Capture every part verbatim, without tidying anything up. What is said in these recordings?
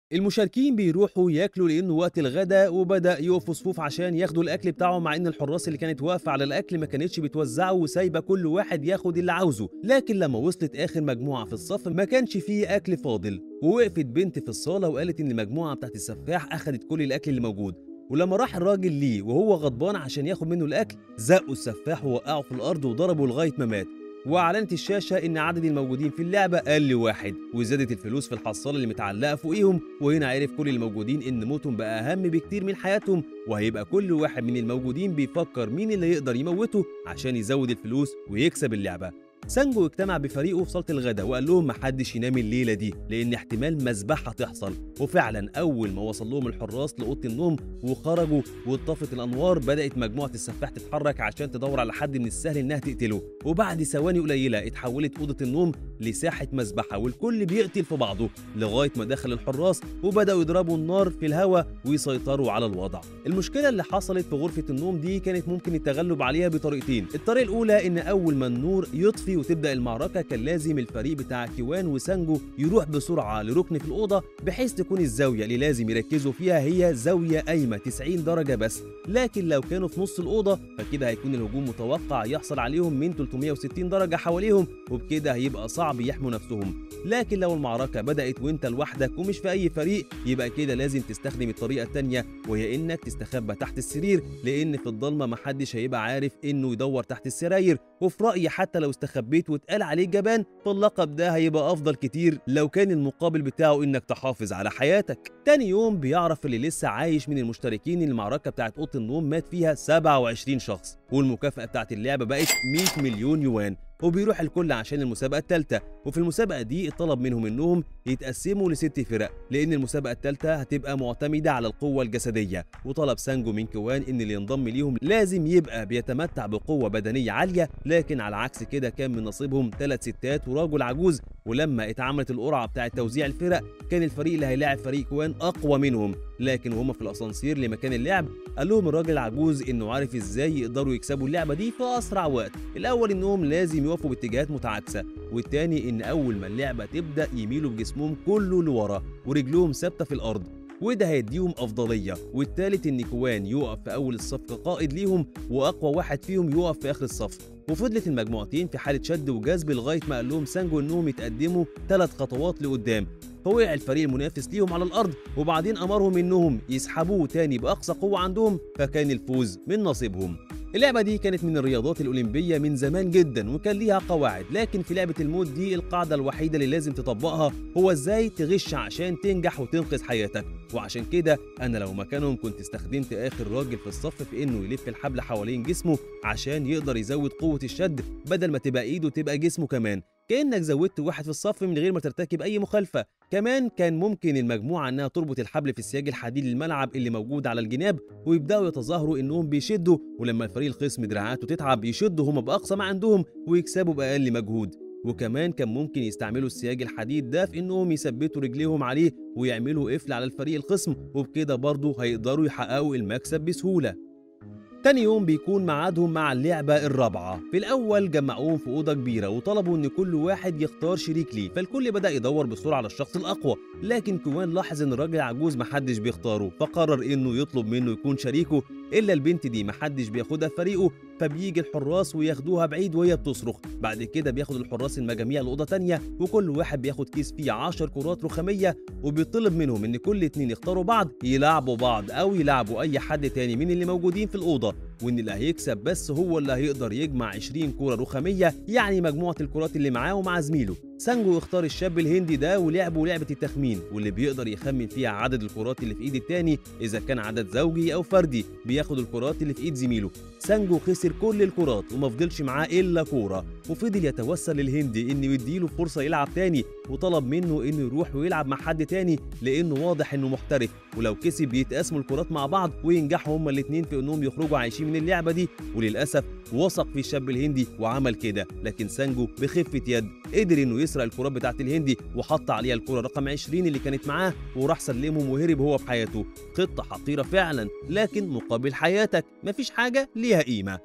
المشاركين بيروحوا ياكلوا لأنه وقت الغدا وبدأ يقفوا صفوف عشان ياخدوا الأكل بتاعهم، مع إن الحراس اللي كانت واقفة على الأكل ما كانتش بتوزعه وسايبة كل واحد ياخد اللي عاوزه. لكن لما وصلت آخر مجموعة في الصف ما كانش فيه أكل فاضل، ووقفت بنت في الصالة وقالت إن المجموعة بتاعت السفاح أخدت كل الأكل اللي موجود. ولما راح الراجل ليه وهو غضبان عشان ياخد منه الأكل، زقوا السفاح ووقعوا في الأرض وضربوا لغاية ما مات. واعلنت الشاشه ان عدد الموجودين في اللعبه قل واحد، وزادت الفلوس في الحصاله اللي متعلقه فوقيهم. وهنا عرف كل الموجودين ان موتهم بقى اهم بكتير من حياتهم، وهيبقى كل واحد من الموجودين بيفكر مين اللي يقدر يموته عشان يزود الفلوس ويكسب اللعبه. سانجو اجتمع بفريقه في صاله الغداء وقال لهم محدش ينام الليله دي لان احتمال مذبحه تحصل. وفعلا اول ما وصل لهم الحراس لاوضه النوم وخرجوا واتطفت الانوار، بدات مجموعه السفاح تتحرك عشان تدور على حد من السهل انها تقتله. وبعد ثواني قليله اتحولت اوضه النوم لساحه مذبحه، والكل بيقتل في بعضه لغايه ما دخل الحراس وبداوا يضربوا النار في الهواء ويسيطروا على الوضع. المشكله اللي حصلت في غرفه النوم دي كانت ممكن التغلب عليها بطريقتين. الطريقه الاولى ان اول ما النور يطفي وتبدا المعركه كان لازم الفريق بتاع كيوان وسانجو يروح بسرعه لركن في الاوضه بحيث تكون الزاويه اللي لازم يركزوا فيها هي زاويه قايمه تسعين درجه بس. لكن لو كانوا في نص الاوضه فكده هيكون الهجوم متوقع يحصل عليهم من ثلاثمائة وستين درجه حواليهم، وبكده هيبقى صعب يحموا نفسهم. لكن لو المعركه بدات وانت لوحدك ومش في اي فريق، يبقى كده لازم تستخدم الطريقه الثانيه، وهي انك تستخبى تحت السرير، لان في الضلمه محدش هيبقى عارف انه يدور تحت السراير. وفي رايي حتى لو استخبيت واتقال عليك جبان، فاللقب ده هيبقى افضل كتير لو كان المقابل بتاعه انك تحافظ على حياتك. تاني يوم بيعرف اللي لسه عايش من المشتركين ان المعركه بتاعت اوضه النوم مات فيها سبعة وعشرين شخص، والمكافاه بتاعت اللعبه بقت مئة مليون يوان. وبيروح الكل عشان المسابقه الثالثه، وفي المسابقه دي اتطلب منهم انهم يتقسموا لست فرق، لان المسابقه الثالثه هتبقى معتمده على القوه الجسديه. وطلب سانجو من كوان ان اللي ينضم ليهم لازم يبقى بيتمتع بقوه بدنيه عاليه، لكن على عكس كده كان من نصيبهم ثلاث ستات وراجل عجوز. ولما اتعملت القرعه بتاعه توزيع الفرق كان الفريق اللي هيلاعب فريق كوان اقوى منهم. لكن وهم في الاسانسير لمكان اللعب قال لهم الراجل العجوز انه عارف ازاي يقدروا يكسبوا اللعبه دي في اسرع وقت. الاول انهم لازم يقفوا باتجاهات متعاكسه، والتاني ان اول ما اللعبه تبدا يميلوا بجسمهم كله لورا ورجلهم ثابته في الارض، وده هيديهم افضليه. والتالت ان كوان يقف في اول الصف كقائد ليهم، واقوى واحد فيهم يقف في اخر الصف. وفضلت المجموعتين في حاله شد وجذب لغايه ما قال لهم سانجو انهم يتقدموا ثلاث خطوات لقدام. فوقع الفريق المنافس ليهم على الارض، وبعدين امرهم انهم يسحبوه تاني باقصى قوه عندهم، فكان الفوز من نصيبهم. اللعبة دي كانت من الرياضات الأولمبية من زمان جدا وكان ليها قواعد، لكن في لعبة الموت دي القاعدة الوحيدة اللي لازم تطبقها هو ازاي تغش عشان تنجح وتنقذ حياتك. وعشان كده أنا لو مكانهم كنت استخدمت آخر راجل في الصف في إنه يلف الحبل حوالين جسمه عشان يقدر يزود قوة الشد، بدل ما تبقى إيده تبقى جسمه كمان، كأنك زودت واحد في الصف من غير ما ترتكب أي مخالفة. كمان كان ممكن المجموعة إنها تربط الحبل في السياج الحديدي للملعب اللي موجود على الجناب، ويبدأوا يتظاهروا إنهم بيشدوا، ولما الفريق الخصم دراعاته تتعب يشدوا هما بأقصى ما عندهم ويكسبوا بأقل مجهود. وكمان كان ممكن يستعملوا السياج الحديد ده في إنهم يثبتوا رجليهم عليه ويعملوا قفل على الفريق الخصم، وبكده برضه هيقدروا يحققوا المكسب بسهولة. تاني يوم بيكون ميعادهم مع اللعبة الرابعة. في الأول جمعوهم في أوضة كبيرة وطلبوا إن كل واحد يختار شريك ليه، فالكل بدأ يدور بسرعة على الشخص الأقوى. لكن كوان لاحظ إن الراجل العجوز محدش بيختاره، فقرر إنه يطلب منه يكون شريكه. إلا البنت دي محدش بياخدها في فريقه، فبيجي الحراس وياخدوها بعيد وهي بتصرخ. بعد كده بياخد الحراس المجاميع لأوضة تانية، وكل واحد بياخد كيس فيه عشر كرات رخامية، وبيطلب منهم إن كل اتنين يختاروا بعض يلعبوا بعض أو يلعبوا أي حد تاني من اللي موجودين في الأوضة، وإن اللي هيكسب بس هو اللي هيقدر يجمع عشرين كرة رخامية، يعني مجموعة الكرات اللي معاه ومع زميله. سانجو اختار الشاب الهندي ده ولعبوا لعبة التخمين، واللي بيقدر يخمن فيها عدد الكرات اللي في ايد التاني إذا كان عدد زوجي أو فردي بياخد الكرات اللي في ايد زميله. سانجو خسر كل الكرات وما فضلش معاه إلا كورة، وفضل يتوسل للهندي إنه يديله فرصة يلعب تاني، وطلب منه إنه يروح ويلعب مع حد تاني لأنه واضح إنه محترف، ولو كسب يتقاسموا الكرات مع بعض وينجحوا هما الاتنين في إنهم يخرجوا عايشين من اللعبة دي. وللأسف وثق في الشاب الهندي وعمل كده، لكن سانجو بخفة يد قدر إنه يسرق الكرات بتاعت الهندي وحط عليها الكرة رقم عشرين اللي كانت معاه، وراح سلمهم وهرب هو بحياته. خطة حقيرة فعلا، لكن مقابل حياتك مفيش حاجة ليها قيمة.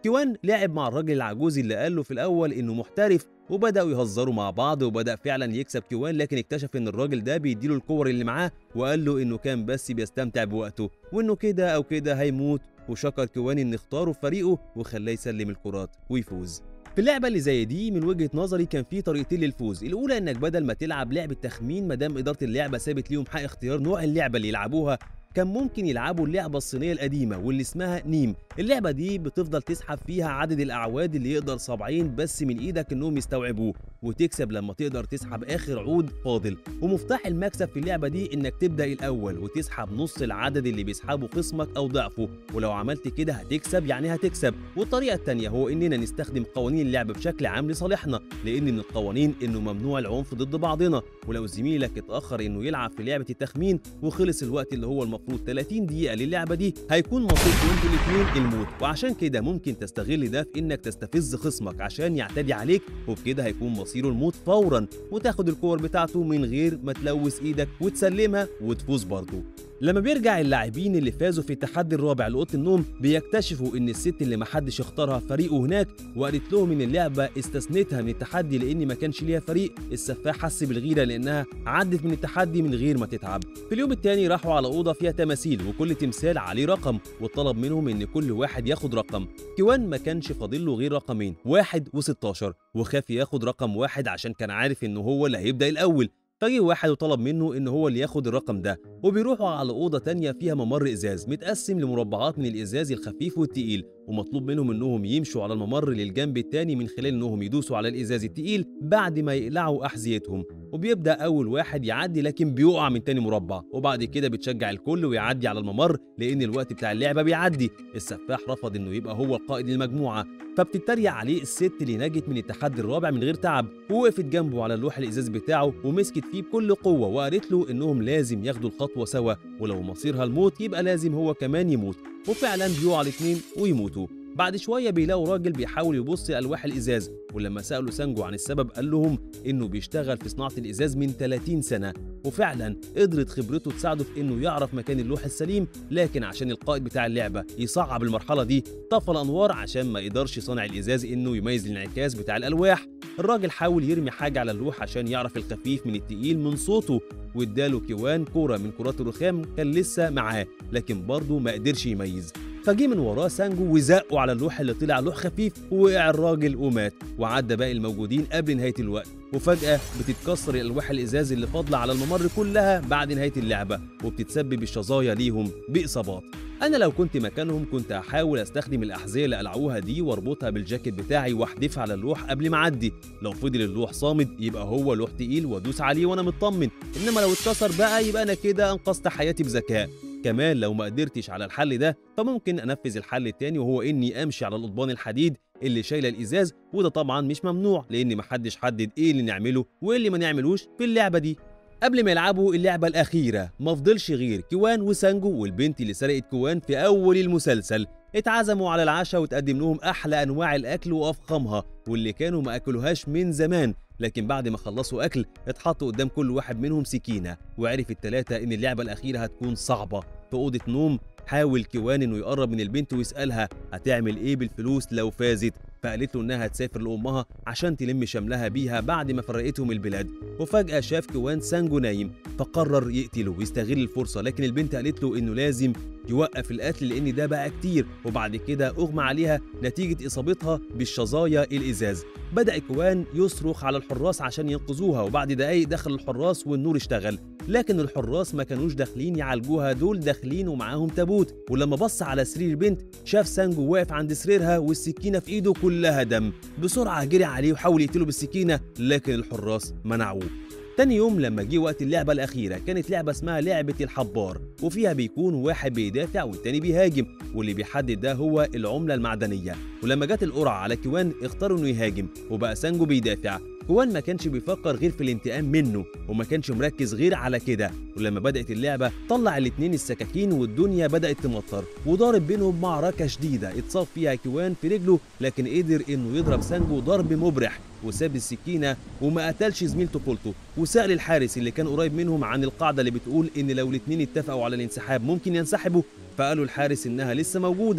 كيوان لعب مع الراجل العجوز اللي قال له في الاول انه محترف، وبداوا يهزروا مع بعض وبدا فعلا يكسب كيوان، لكن اكتشف ان الراجل ده بيديله الكور اللي معاه وقال له انه كان بس بيستمتع بوقته وانه كده او كده هيموت، وشكر كيوان ان اختاره في فريقه وخلاه يسلم الكرات ويفوز. في اللعبة اللي زي دي من وجهة نظري كان في طريقتين للفوز، الأولى إنك بدل ما تلعب لعبة تخمين مادام إدارة اللعبة سابت ليهم حق اختيار نوع اللعبة اللي يلعبوها، كان ممكن يلعبوا اللعبة الصينية القديمة واللي اسمها نيم. اللعبة دي بتفضل تسحب فيها عدد الأعواد اللي يقدر صابعين بس من إيدك إنهم يستوعبوه، وتكسب لما تقدر تسحب آخر عود فاضل. ومفتاح المكسب في اللعبة دي إنك تبدأ الأول وتسحب نص العدد اللي بيسحبه خصمك أو ضعفه، ولو عملت كده هتكسب يعني هتكسب. والطريقة التانية هو إننا نستخدم قوانين اللعبة بشكل عام لصالحنا، لأن من القوانين إنه ممنوع العنف ضد بعضنا، ولو زميلك اتأخر إنه يلعب في لعبة التخمين وخلص الوقت اللي هو المفروض ثلاثين دقيقة للعبة دي، هيكون مصيركم انتوا الاثنين الموت. وعشان كده ممكن تستغل ده في انك تستفز خصمك عشان يعتدي عليك، وبكده هيكون مصيره الموت فورا، وتاخد الكور بتاعته من غير ما تلوث ايدك وتسلمها وتفوز برضه. لما بيرجع اللاعبين اللي فازوا في التحدي الرابع لأوضة النوم بيكتشفوا ان الست اللي محدش اختارها في فريقه هناك وقالت لهم ان اللعبه استثنتها من التحدي لان ما كانش ليها فريق، السفاح حس بالغيره لانها عدت من التحدي من غير ما تتعب. في اليوم الثاني راحوا على اوضه فيها تماثيل وكل تمثال عليه رقم، وطلب منهم ان كل واحد ياخد رقم. كيوان ما كانش فاضل له غير رقمين، واحد وستاشر، وخاف ياخد رقم واحد عشان كان عارف ان هو اللي هيبدا الاول. فجه واحد وطلب منه ان هو اللي ياخد الرقم ده، وبيروحوا على اوضه تانية فيها ممر ازاز متقسم لمربعات من الازاز الخفيف والتقيل، ومطلوب منهم انهم يمشوا على الممر للجنب التاني من خلال انهم يدوسوا على الازاز التقيل بعد ما يقلعوا احذيتهم. وبيبدا اول واحد يعدي لكن بيقع من تاني مربع، وبعد كده بتشجع الكل ويعدي على الممر لان الوقت بتاع اللعبه بيعدي. السفاح رفض انه يبقى هو القائد للمجموعه، فبتتريق عليه الست اللي نجت من التحدي الرابع من غير تعب، ووقفت جنبه على اللوح الازاز بتاعه ومسكت فيه بكل قوه وقالت له انهم لازم ياخدوا الخطوه سوا، ولو مصيرها الموت يبقى لازم هو كمان يموت. وفعلا بيقعوا الاثنين ويموتوا. بعد شويه بيلاقوا راجل بيحاول يبص الواح الازاز، ولما سالوا سانجو عن السبب قال لهم انه بيشتغل في صناعه الازاز من ثلاثين سنه، وفعلا قدرت خبرته تساعده في انه يعرف مكان اللوح السليم. لكن عشان القائد بتاع اللعبه يصعب المرحله دي طفى الانوار عشان ما يقدرش صانع الازاز انه يميز الانعكاس بتاع الالواح. الراجل حاول يرمي حاجه على اللوح عشان يعرف الخفيف من التقيل من صوته، واداله كيوان كوره من كرات الرخام كان لسه معاه، لكن برضه ما قدرش يميز. فجه من وراه سانجو وزقه على اللوح اللي طلع لوح خفيف، ووقع الراجل ومات، وعدى باقي الموجودين قبل نهايه الوقت. وفجاه بتتكسر الالواح الازاز اللي فاضله على الممر كلها بعد نهايه اللعبه، وبتتسبب الشظايا ليهم باصابات. انا لو كنت مكانهم كنت هحاول استخدم الاحذيه اللي قلعوها دي واربطها بالجاكيت بتاعي واحدفها على اللوح قبل ما اعدي. لو فضل اللوح صامد يبقى هو لوح تقيل وادوس عليه وانا مطمن، انما لو اتكسر بقى يبقى انا كده انقذت حياتي بذكاء. كمان لو ما قدرتش على الحل ده فممكن انفذ الحل التاني، وهو اني امشي على القضبان الحديد اللي شايله الازاز، وده طبعا مش ممنوع لان محدش حدد ايه اللي نعمله وايه اللي ما نعملوش في اللعبه دي. قبل ما يلعبوا اللعبه الاخيره ما فضلش غير كيوان وسانجو والبنت اللي سرقت كيوان في اول المسلسل. اتعزموا على العشاء وتقدم لهم احلى انواع الاكل وافخمها واللي كانوا ما اكلوهاش من زمان، لكن بعد ما خلصوا اكل اتحط قدام كل واحد منهم سكينه، وعرف التلاته ان اللعبه الاخيره هتكون صعبه. في اوضه نوم حاول كيوان انه يقرب من البنت ويسالها هتعمل ايه بالفلوس لو فازت، فقالت له انها هتسافر لامها عشان تلم شملها بيها بعد ما فرقتهم البلاد. وفجاه شاف كيوان سانجو نايم فقرر يقتله ويستغل الفرصه، لكن البنت قالت له انه لازم يوقف القتل لان ده بقى كتير، وبعد كده اغمى عليها نتيجه اصابتها بالشظايا الازاز. بدا كيوان يصرخ على الحراس عشان ينقذوها، وبعد دقايق دخل الحراس والنور اشتغل، لكن الحراس ما كانوش داخلين يعالجوها، دول داخلين ومعاهم تابوت. ولما بص على سرير البنت شاف سانجو واقف عند سريرها والسكينه في ايده كلها دم. بسرعه جري عليه وحاول يقتله بالسكينه لكن الحراس منعوه. تاني يوم لما جه وقت اللعبة الأخيرة كانت لعبة اسمها لعبة الحبار، وفيها بيكون واحد بيدافع والتاني بيهاجم، واللي بيحدد ده هو العملة المعدنية. ولما جت القرعة على كيوان اختاروا انه يهاجم وبقى سانجو بيدافع. كيوان ما كانش بيفكر غير في الانتقام منه وما كانش مركز غير على كده، ولما بدأت اللعبة طلع الاتنين السكاكين والدنيا بدأت تمطر، وضارب بينهم معركة شديدة اتصاب فيها كيوان في رجله، لكن قدر انه يضرب سانجو ضرب مبرح وساب السكينه وما قتلش زميل طفولته. وسأل الحارس اللي كان قريب منهم عن القاعده اللي بتقول ان لو الاتنين اتفقوا على الانسحاب ممكن ينسحبوا، فقالوا الحارس انها لسه موجوده.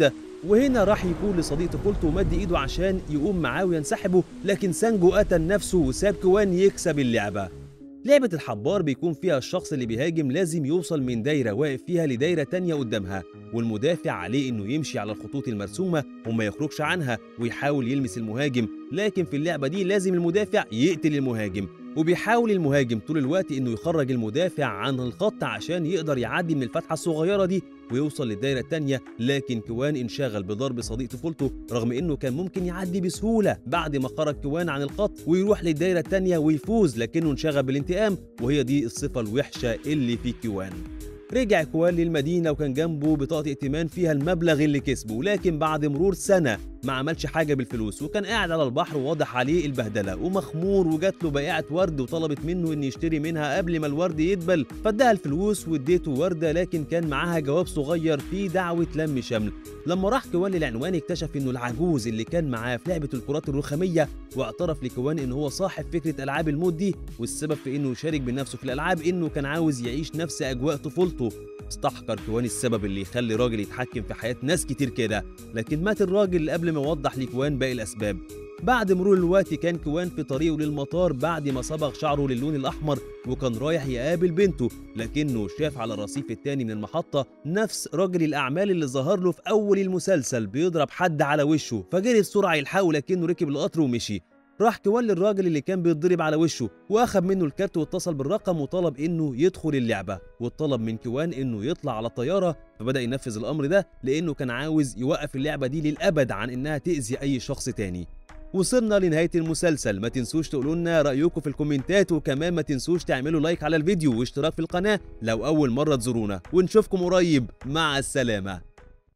وهنا راح يكون لصديق طفولته ومد ايده عشان يقوم معاه وينسحبه، لكن سانجو قتل نفسه وساب كوان يكسب اللعبة. لعبة الحبار بيكون فيها الشخص اللي بيهاجم لازم يوصل من دايرة واقف فيها لدايرة تانية قدامها، والمدافع عليه انه يمشي على الخطوط المرسومة وما يخرجش عنها ويحاول يلمس المهاجم، لكن في اللعبة دي لازم المدافع يقتل المهاجم، وبيحاول المهاجم طول الوقت انه يخرج المدافع عن الخط عشان يقدر يعدي من الفتحة الصغيرة دي ويوصل للدايرة التانية، لكن كوان انشغل بضرب صديق طفولته رغم انه كان ممكن يعدي بسهولة بعد ما خرج كوان عن الخط ويروح للدايرة التانية ويفوز، لكنه انشغل بالانتقام، وهي دي الصفة الوحشة اللي في كوان. رجع كوان للمدينة وكان جنبه بطاقة ائتمان فيها المبلغ اللي كسبه، لكن بعد مرور سنة ما عملش حاجة بالفلوس، وكان قاعد على البحر وواضح عليه البهدلة ومخمور، وجات له بائعة ورد وطلبت منه إن يشتري منها قبل ما الورد يدبل، فاداها الفلوس واديته وردة، لكن كان معاها جواب صغير فيه دعوة لم شمل. لما راح كوان للعنوان اكتشف إنه العجوز اللي كان معاه في لعبة الكرات الرخامية، واعترف لكوان إن هو صاحب فكرة ألعاب الموت دي، والسبب في إنه يشارك بنفسه في الألعاب إنه كان عاوز يعيش نفس أجواء طفولته. استحقر كوان السبب اللي يخلي راجل يتحكم في حياة ناس كتير كده، لكن مات الراجل قبل ما يوضح لكوان باقي الأسباب. بعد مرور الوقت كان كوان في طريقه للمطار بعد ما صبغ شعره للون الأحمر، وكان رايح يقابل بنته، لكنه شاف على الرصيف التاني من المحطة نفس راجل الأعمال اللي ظهر له في أول المسلسل بيضرب حد على وشه، فجري بسرعة يلحقه لكنه ركب القطر ومشي. راح كوان للراجل اللي كان بيتضرب على وشه واخد منه الكارت واتصل بالرقم وطلب انه يدخل اللعبه، وطلب من كوان انه يطلع على الطياره، فبدا ينفذ الامر ده لانه كان عاوز يوقف اللعبه دي للابد عن انها تاذي اي شخص تاني. وصلنا لنهايه المسلسل، ما تنسوش تقولوا لنا رايكم في الكومنتات، وكمان ما تنسوش تعملوا لايك على الفيديو واشتراك في القناه لو اول مره تزورونا، ونشوفكم قريب، مع السلامه.